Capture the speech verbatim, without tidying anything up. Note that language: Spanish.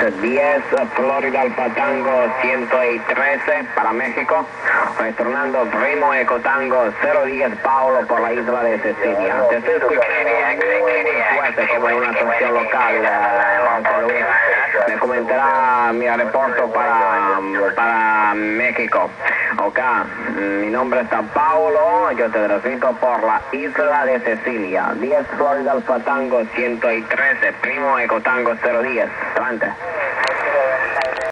diez, Florida Alfa Tango ciento trece para México, retornando Primo Eco Tango cero diez Paulo por la isla de Cecilia. Te estoy escuchando muy fuerte como una estación local, José Luis. Me comentará mi reporte para, para México. Ok, mi nombre está Paulo, yo te transmito por la isla de Cecilia. diez Florida Alfa Tango ciento trece, Primo Eco Tango cero diez. Adelante.